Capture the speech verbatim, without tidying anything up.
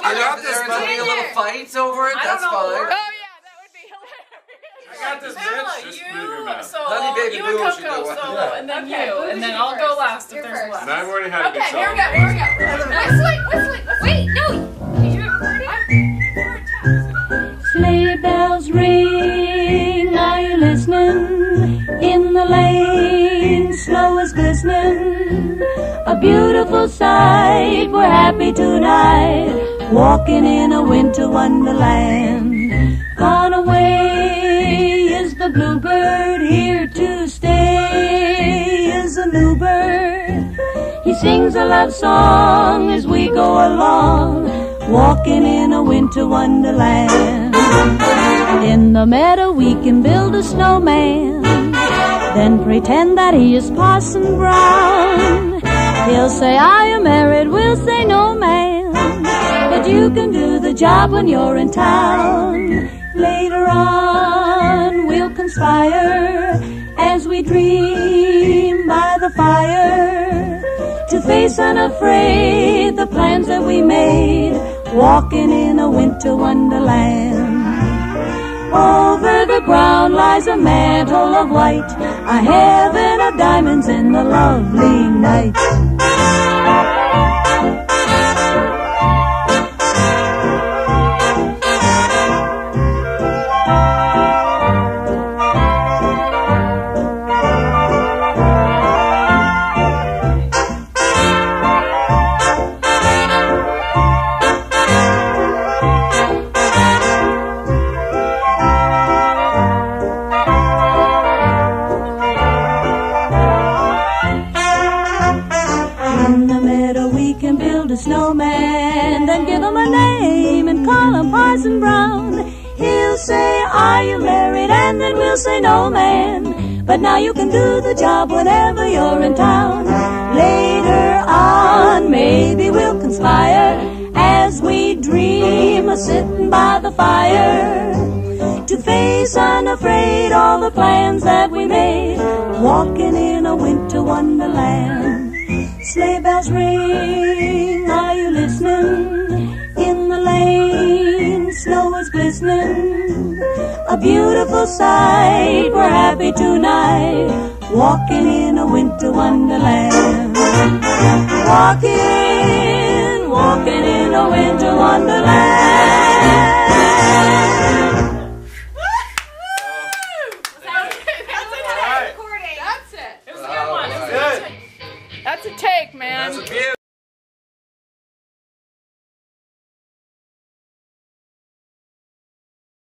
I got this, There's gonna be a little fights over it. I That's don't know. fine. Oh yeah, that would be hilarious. I got this, bitch. Just move your You, mouth. so Honey, baby, you blue, and should go Coco with- solo, Yeah. and then Okay, you, who and then should I'll go go first? last if You're there's first. last. And I've already had a good Okay, song. here we go. Here we go. Whistling, whistling, whistling. Wait, no. Did you record it? Sleigh bells ring, are you listening? In the lane, snow is glistening. A beautiful sight, we're happy tonight, walking in a winter wonderland. Gone away is the bluebird, here to stay is a new bird. He sings a love song as we go along, walking in a winter wonderland. In the meadow we can build a snowman, then pretend that he is Parson Brown. He'll say, are you married? We'll say, no, ma'am, but you can do the job when you're in town. Later on we'll conspire as we dream by the fire, to face unafraid the plans that we made, walking in a winter wonderland. Over the ground lies a mantle of white, a heaven of diamonds in the lovely night. Snowman, then give him a name and call him Parson Brown. He'll say, are you married? And then we'll say, no, man, but now you can do the job whenever you're in town. Later on maybe we'll conspire as we dream of sitting by the fire, to face unafraid all the plans that we made, walking in a winter wonderland. Sleigh bells ring, are you listening? In the lane, snow is glistening. A beautiful sight, we're happy tonight, walking in a winter wonderland. Walking, walking in a winter wonderland. That's it. It was a good one. It was a good one. That's a take, man. That's a beaut.